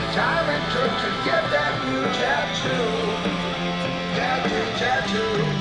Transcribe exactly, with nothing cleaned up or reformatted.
time it took to get that new tattoo. Tattoo, tattoo.